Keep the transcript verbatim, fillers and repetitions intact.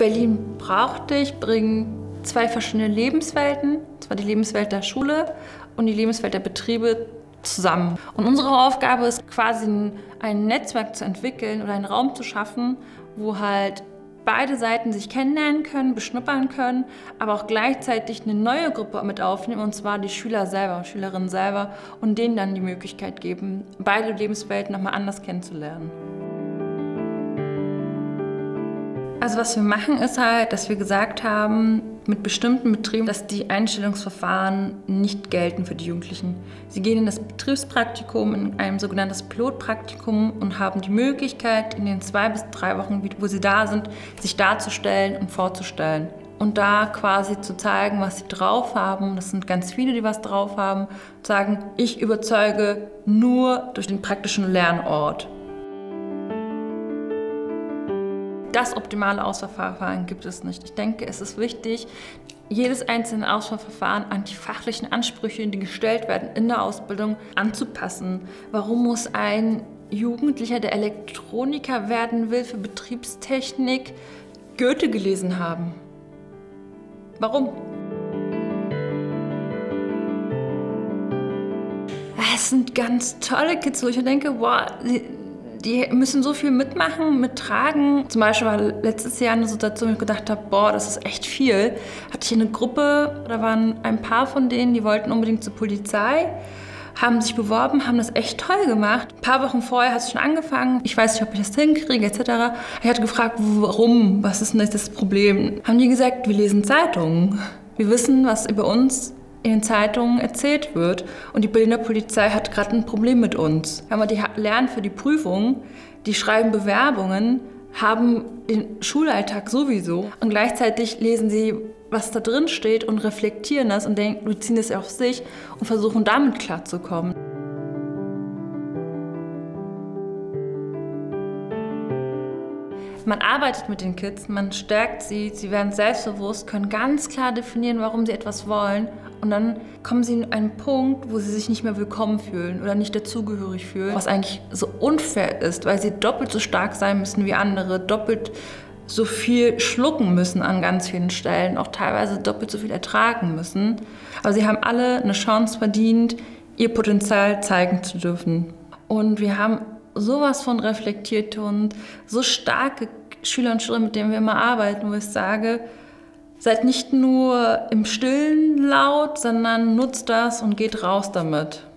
Berlin braucht dich bringen zwei verschiedene Lebenswelten, und zwar die Lebenswelt der Schule und die Lebenswelt der Betriebe zusammen. Und unsere Aufgabe ist quasi ein Netzwerk zu entwickeln oder einen Raum zu schaffen, wo halt beide Seiten sich kennenlernen können, beschnuppern können, aber auch gleichzeitig eine neue Gruppe mit aufnehmen, und zwar die Schüler selber, Schülerinnen selber, und denen dann die Möglichkeit geben, beide Lebenswelten nochmal anders kennenzulernen. Also was wir machen, ist halt, dass wir gesagt haben, mit bestimmten Betrieben, dass die Einstellungsverfahren nicht gelten für die Jugendlichen. Sie gehen in das Betriebspraktikum, in ein sogenanntes Pilotpraktikum, und haben die Möglichkeit, in den zwei bis drei Wochen, wo sie da sind, sich darzustellen und vorzustellen. Und da quasi zu zeigen, was sie drauf haben. Das sind ganz viele, die was drauf haben. Zu sagen, ich überzeuge nur durch den praktischen Lernort. Das optimale Auswahlverfahren gibt es nicht. Ich denke, es ist wichtig, jedes einzelne Auswahlverfahren an die fachlichen Ansprüche, die gestellt werden in der Ausbildung, anzupassen. Warum muss ein Jugendlicher, der Elektroniker werden will für Betriebstechnik, Goethe gelesen haben? Warum? Es sind ganz tolle Kids, wo ich denke, wow, die müssen so viel mitmachen, mittragen. Zum Beispiel war letztes Jahr eine Situation, wo ich gedacht habe, boah, das ist echt viel. Hatte ich eine Gruppe, da waren ein paar von denen, die wollten unbedingt zur Polizei, haben sich beworben, haben das echt toll gemacht. Ein paar Wochen vorher hat es schon angefangen. Ich weiß nicht, ob ich das hinkriege, et cetera. Ich hatte gefragt, warum, was ist denn das Problem? Haben die gesagt, wir lesen Zeitungen. Wir wissen, was über uns in den Zeitungen erzählt wird. Und die Berliner Polizei hat gerade ein Problem mit uns. Wenn wir die lernen für die Prüfung, die schreiben Bewerbungen, haben den Schulalltag sowieso. Und gleichzeitig lesen sie, was da drin steht, und reflektieren das und denken, beziehen das auf sich und versuchen damit klarzukommen. Man arbeitet mit den Kids, man stärkt sie, sie werden selbstbewusst, können ganz klar definieren, warum sie etwas wollen. Und dann kommen sie in einen Punkt, wo sie sich nicht mehr willkommen fühlen oder nicht dazugehörig fühlen. Was eigentlich so unfair ist, weil sie doppelt so stark sein müssen wie andere, doppelt so viel schlucken müssen an ganz vielen Stellen, auch teilweise doppelt so viel ertragen müssen. Aber sie haben alle eine Chance verdient, ihr Potenzial zeigen zu dürfen. Und wir haben sowas von reflektierte und so starke Schüler und Schülerinnen, mit denen wir immer arbeiten, wo ich sage, seid nicht nur im Stillen laut, sondern nutzt das und geht raus damit.